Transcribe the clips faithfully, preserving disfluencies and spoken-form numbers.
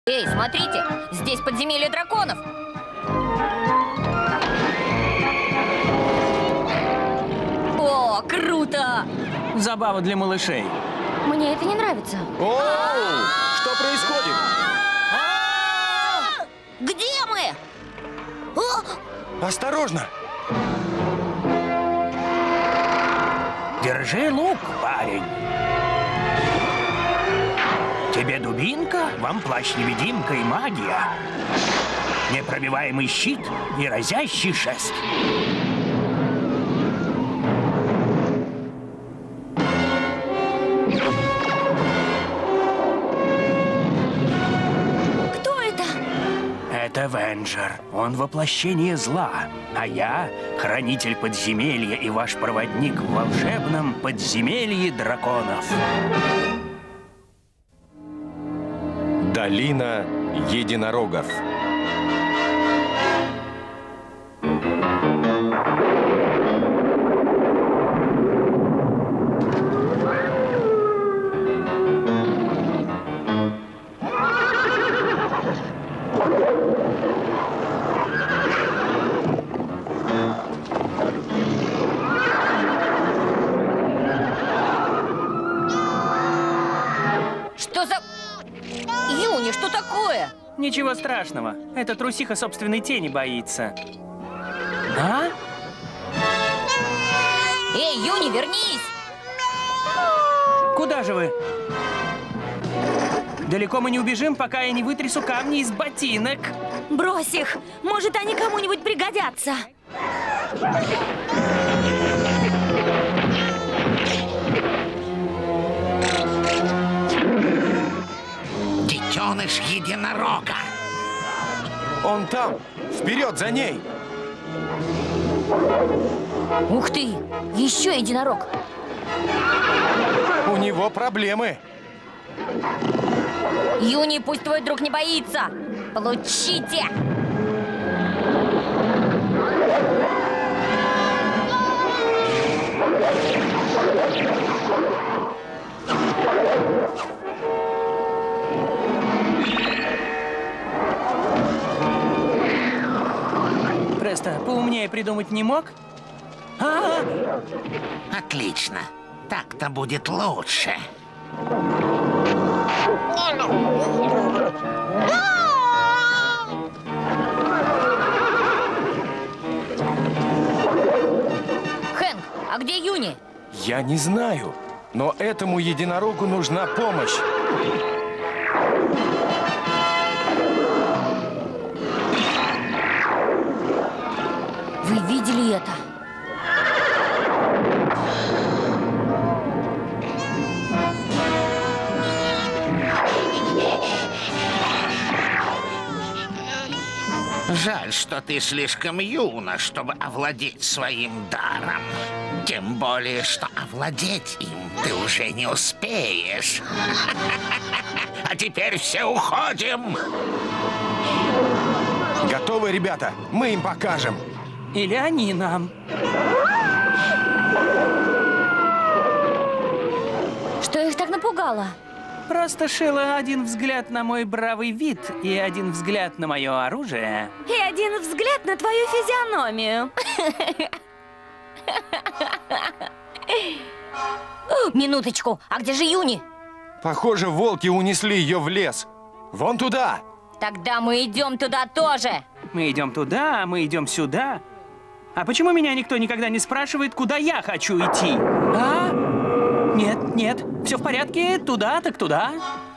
Эй, смотрите, здесь подземелье драконов. О, круто! Забава для малышей. Мне это не нравится. Оу! Что происходит? Где мы? Осторожно! Держи лук, парень. Тебе дубинка, вам плащ-невидимка и магия. Непробиваемый щит и разящий шест. Кто это? Это Венджер. Он воплощение зла. А я — хранитель подземелья и ваш проводник в волшебном подземелье драконов. Долина единорогов. Что за... Юни, что такое? Ничего страшного. Эта трусиха собственной тени боится. А? Эй, Юни, вернись! Куда же вы? Далеко мы не убежим, пока я не вытрясу камни из ботинок. Брось их! Может, они кому-нибудь пригодятся. Детеныш единорога. Он там! Вперед за ней! Ух ты! Еще единорог! У него проблемы! Юни, пусть твой друг не боится! Получите! Престо, поумнее придумать не мог? А, Отлично. Так-то будет лучше. Хэнк, а где Юни? Я не знаю, но этому единорогу нужна помощь. Вы видели это? Жаль, что ты слишком юна, чтобы овладеть своим даром. Тем более, что овладеть им ты уже не успеешь. А теперь все уходим. Готовы, ребята? Мы им покажем. или они нам? Что их так напугало? Просто, Шила, один взгляд на мой бравый вид и один взгляд на мое оружие. И один взгляд на твою физиономию. Минуточку, а где же Юни? Похоже, волки унесли ее в лес. Вон туда! Тогда мы идем туда тоже. Мы идем туда, мы идем сюда. А почему меня никто никогда не спрашивает, куда я хочу идти? А? Нет, нет, все в порядке, туда так туда.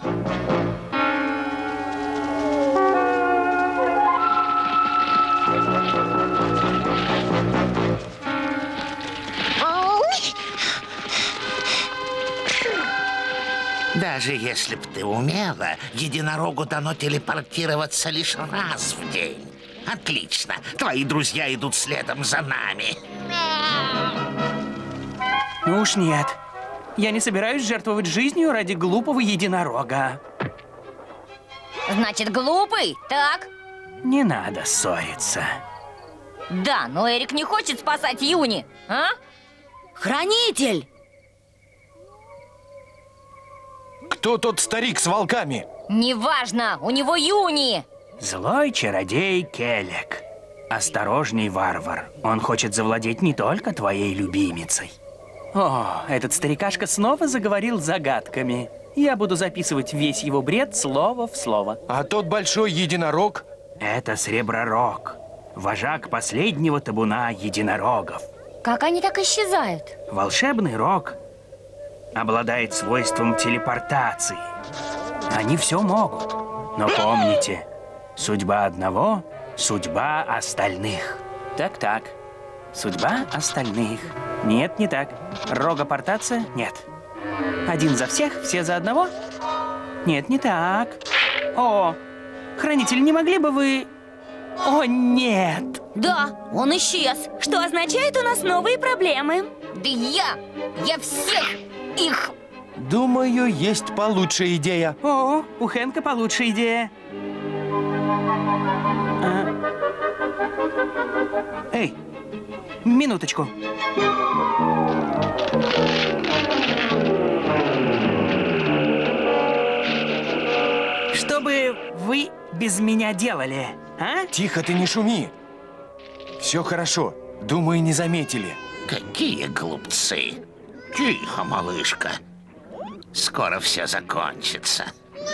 Даже если б ты умела, единорогу дано телепортироваться лишь раз в день. Отлично. Твои друзья идут следом за нами. Ну уж нет. Я не собираюсь жертвовать жизнью ради глупого единорога. Значит, глупый, так? Не надо ссориться. Да, но Эрик не хочет спасать Юни, а? Хранитель! Кто тот старик с волками? Неважно, у него Юни. Злой чародей Келек. Осторожней, варвар. Он хочет завладеть не только твоей любимицей. О, этот старикашка снова заговорил загадками. Я буду записывать весь его бред слово в слово. А тот большой единорог? Это Сребророг, вожак последнего табуна единорогов. Как они так исчезают? Волшебный рог обладает свойством телепортации. Они все могут. Но помните, судьба одного – судьба остальных. Так-так. Судьба остальных. Нет, не так. Рогопортация? Нет. Один за всех, все за одного? Нет, не так. О, хранитель, не могли бы вы... О, нет. Да, он исчез, что означает, у нас новые проблемы. Да я! Я всех их... Думаю, есть получше идея. О, у Хэнка получше идея. А. Эй, минуточку. Что бы вы без меня делали, а? Тихо, ты не шуми. Все хорошо. Думаю, не заметили. Какие глупцы. Тихо, малышка. Скоро все закончится.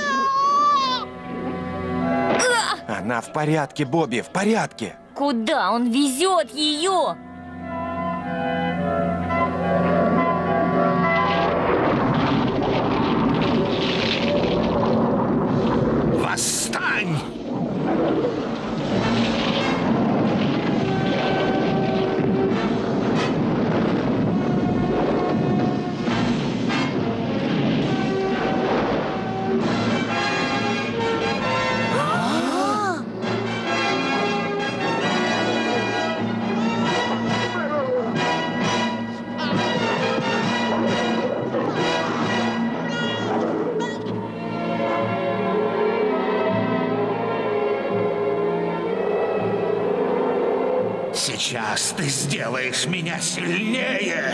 Она в порядке, Бобби, в порядке. Куда он везет ее? Восстань! Сейчас ты сделаешь меня сильнее.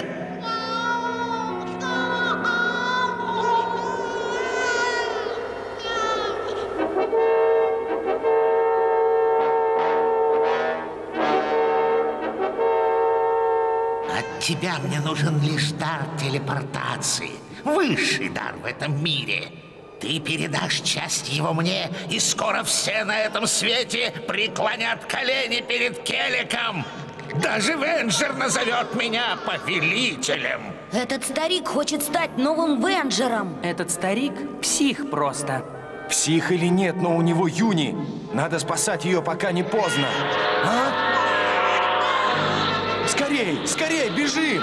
От тебя мне нужен лишь дар телепортации. Высший дар в этом мире. Ты передашь часть его мне, и скоро все на этом свете преклонят колени перед Келеком. Даже Венджер назовет меня повелителем. Этот старик хочет стать новым Венджером. Этот старик псих просто. Псих или нет, но у него Юни. Надо спасать ее, пока не поздно. А? Скорей, скорей, бежим!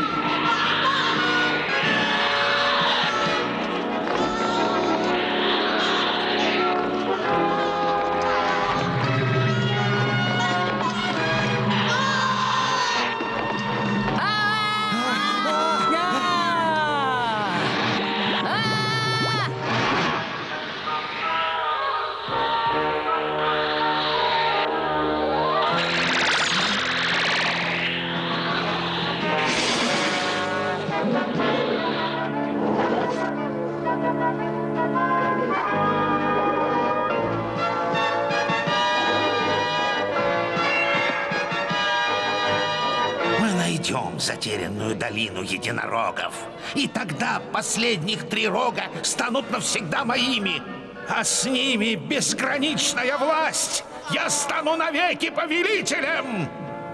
Найдем затерянную долину единорогов. И тогда последних три рога станут навсегда моими. А с ними безграничная власть. Я стану навеки повелителем.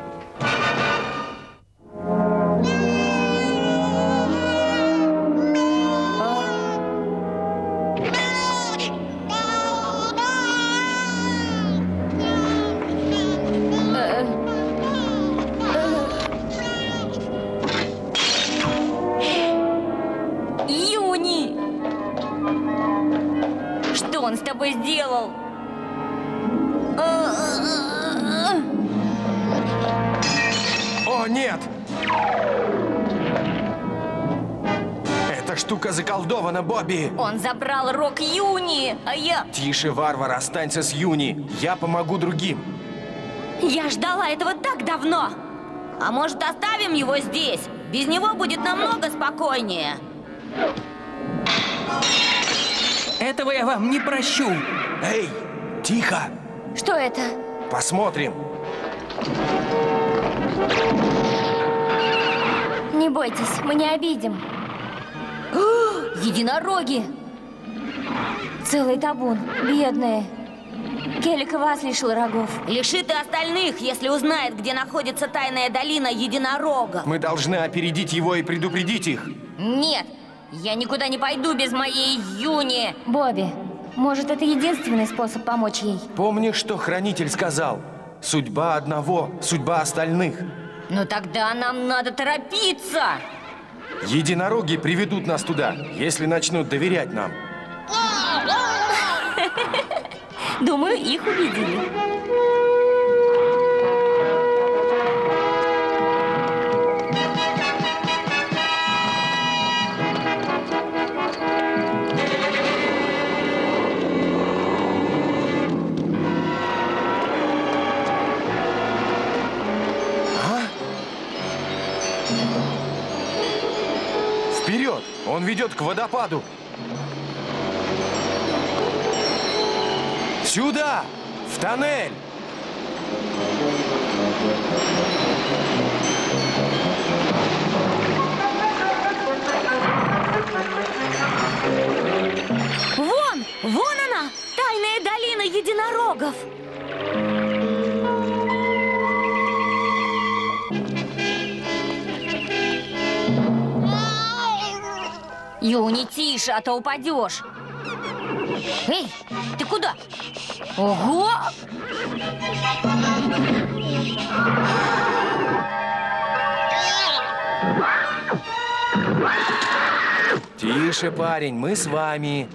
Что он с тобой сделал? О, нет! Эта штука заколдована, Бобби! Он забрал рог Юни, а я... Тише, варвар, останься с Юни. Я помогу другим. Я ждала этого так давно. А может, оставим его здесь? Без него будет намного спокойнее. Этого я вам не прощу. Эй, тихо! Что это? Посмотрим. Не бойтесь, мы не обидим. О, единороги! Целый табун, бедные. Келик и вас лишил рогов. Лишит и остальных, если узнает, где находится тайная долина единорогов. Мы должны опередить его и предупредить их. Нет, я никуда не пойду без моей Юни. Бобби, может, это единственный способ помочь ей? Помнишь, что хранитель сказал? Судьба одного, судьба остальных. Ну тогда нам надо торопиться. Единороги приведут нас туда, если начнут доверять нам. Думаю, их убедили. Вперед! Он ведет к водопаду. Сюда! В тоннель! Вон! Вон она! Тайная долина единорогов! Юни, тише, а то упадешь. Эй, ты куда? Ого! Тише, парень, мы с вами.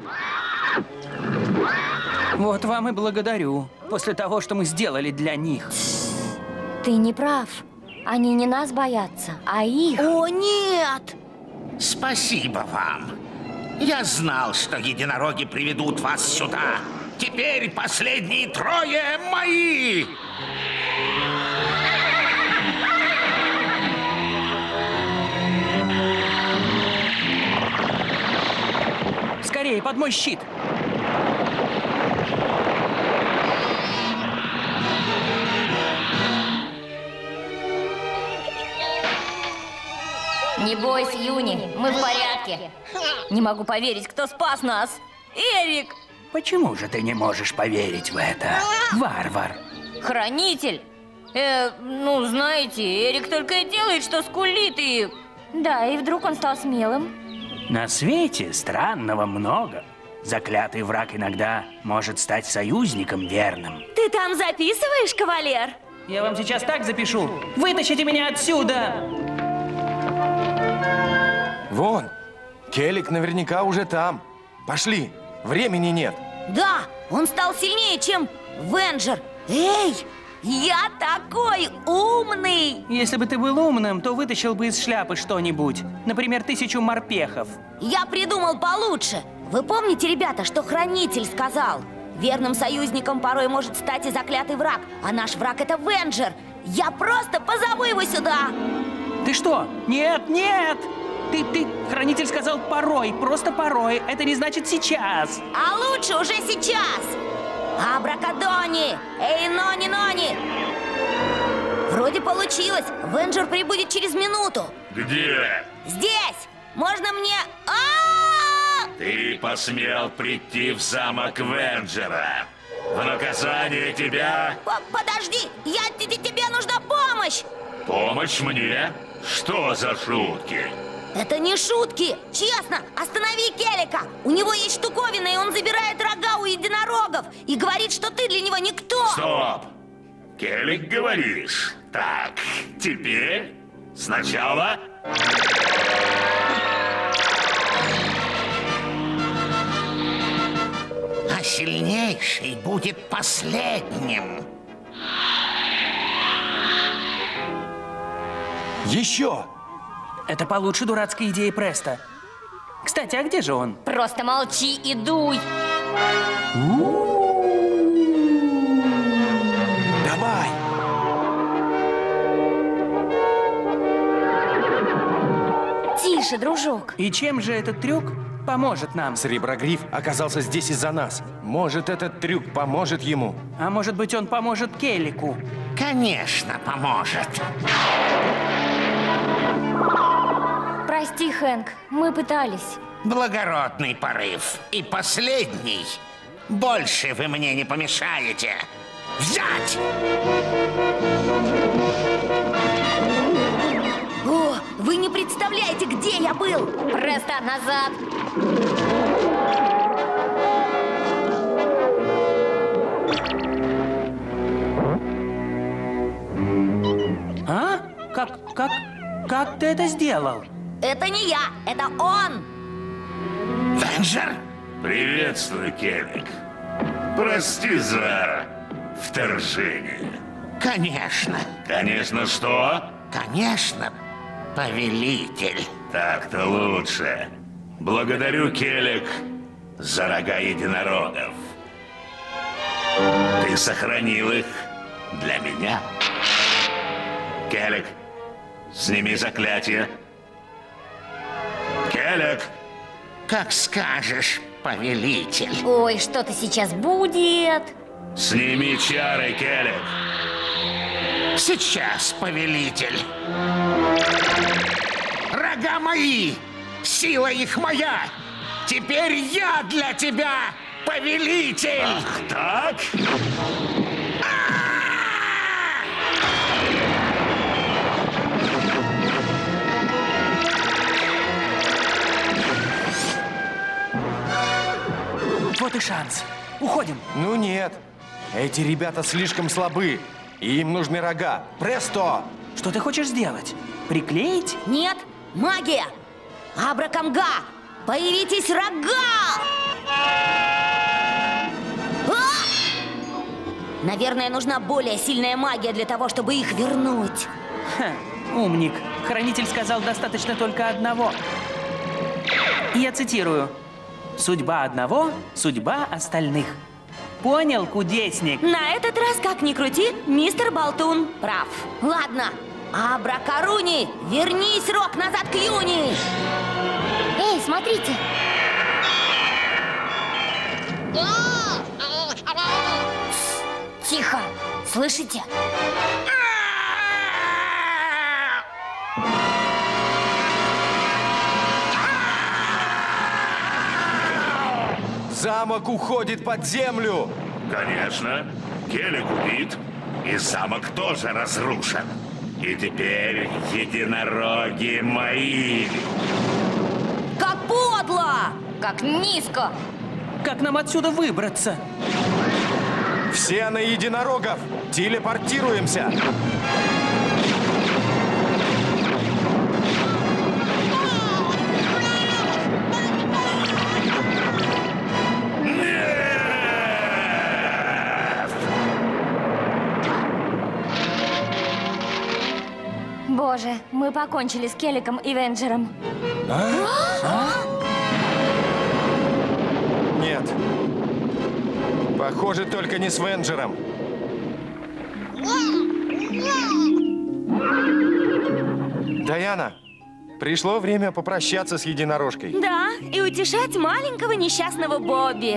Вот вам и благодарю. После того, что мы сделали для них. Ты не прав. Они не нас боятся, а их. О, нет! Спасибо вам. Я знал, что единороги приведут вас сюда. Теперь последние трое мои. Скорее, под мой щит. Не бойся, Юни, мы в порядке. Не могу поверить, кто спас нас. Эрик! Почему же ты не можешь поверить в это, варвар? Хранитель? Э, ну, знаете, Эрик только и делает, что скулит и... Да, и вдруг он стал смелым. На свете странного много. Заклятый враг иногда может стать союзником верным. Ты там записываешь, кавалер? Я вам сейчас так запишу. Вытащите меня отсюда! Вон, Келик наверняка уже там. Пошли, времени нет. Да, он стал сильнее, чем Венджер. Эй, я такой умный! Если бы ты был умным, то вытащил бы из шляпы что-нибудь. Например, тысячу морпехов. Я придумал получше. Вы помните, ребята, что Хранитель сказал? Верным союзником порой может стать и заклятый враг, а наш враг — это Венджер. Я просто позову его сюда. Ты что? Нет, нет! Ты, ты, Хранитель сказал порой, просто порой. Это не значит сейчас. А лучше уже сейчас. Абракадони! Эй, Нони-Нони! Вроде получилось. Венджер прибудет через минуту. Где? Здесь! Можно мне... А-а-а! Ты посмел прийти в замок Венджера. В наказание тебя... П- Подожди! Я, т- т- тебе нужна помощь! Помощь мне? Что за шутки? Это не шутки! Честно, останови Келика! У него есть штуковина, и он забирает рога у единорогов и говорит, что ты для него никто! Стоп! Келик, говоришь? Так, теперь сначала... А сильнейший будет последним. Еще! Это получше дурацкой идеи Преста. Кстати, а где же он? Просто молчи и дуй. Давай! Тише, дружок. И чем же этот трюк поможет нам. Среброгриф оказался здесь из-за нас. Может, этот трюк поможет ему? А может быть, он поможет Келлику? Конечно, поможет. Прости, Хэнк, мы пытались. Благородный порыв. И последний. Больше вы мне не помешаете. Взять! О, вы не представляете, где я был! Престо, назад! А? Как, как, как ты это сделал? Это не я, это он! Венджер? Приветствую, Келлик. Прости за вторжение. Конечно. Конечно, что? Конечно, повелитель. Так-то лучше. Благодарю, Келлик, за рога единорогов. Ты сохранил их для меня. Келлик, сними заклятие. Келлик! Как скажешь, повелитель. Ой, что-то сейчас будет. Сними чары, Келлик. Сейчас, повелитель. Рога мои, сила их моя. Теперь я для тебя повелитель. Ах так? Вот и шанс. Уходим. Ну нет. Эти ребята слишком слабы. И им нужны рога. Престо! Что ты хочешь сделать? Приклеить? Нет, магия! Абракамга! Появитесь рога! А! Наверное, нужна более сильная магия для того, чтобы их вернуть. Ха, умник. Хранитель сказал, достаточно только одного. Я цитирую. «Судьба одного, судьба остальных». Понял, кудесник? На этот раз, как ни крути, мистер Болтун прав. Ладно, Абракаруни, вернись, рог, назад к Юни! Эй, смотрите! Тихо! Слышите? Замок уходит под землю! Конечно. Келлик убит, и замок тоже разрушен. И теперь единороги мои. Как подло! Как низко! Как нам отсюда выбраться? Все на единорогов! Телепортируемся! Боже, мы покончили с Келликом и Венджером. Нет. Похоже, только не с Венджером. Даяна, пришло время попрощаться с единорожкой. Да, и утешать маленького несчастного Бобби.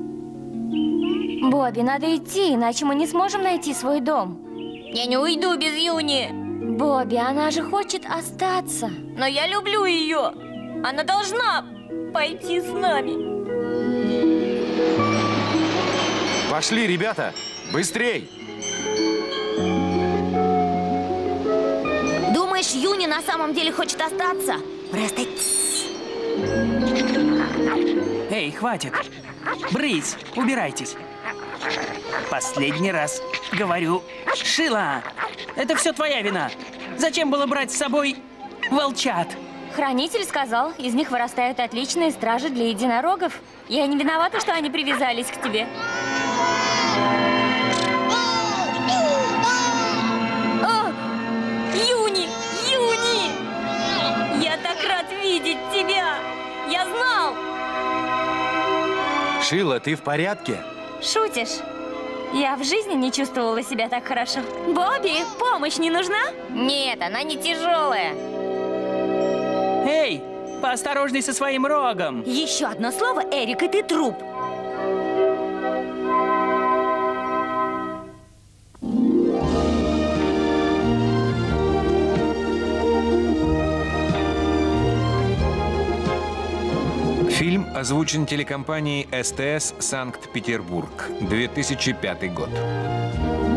Бобби, надо идти, иначе мы не сможем найти свой дом. Я не уйду без Юни! Бобби, она же хочет остаться. Но я люблю ее! Она должна пойти с нами! Пошли, ребята! Быстрей! Думаешь, Юни на самом деле хочет остаться? Просто... Эй, хватит. Брысь, убирайтесь. Последний раз говорю. Шила, это все твоя вина. Зачем было брать с собой волчат? Хранитель сказал, из них вырастают отличные стражи для единорогов. Я не виновата, что они привязались к тебе. О! Юни! Юни! Я так рад видеть тебя! Я знал! Шила, ты в порядке? Шутишь? Я в жизни не чувствовала себя так хорошо. Бобби, помощь не нужна? Нет, она не тяжелая. Эй, Поосторожней со своим рогом. Еще одно слово, Эрик, и ты труп. Фильм озвучен телекомпанией СТС Санкт-Петербург, две тысячи пятый год.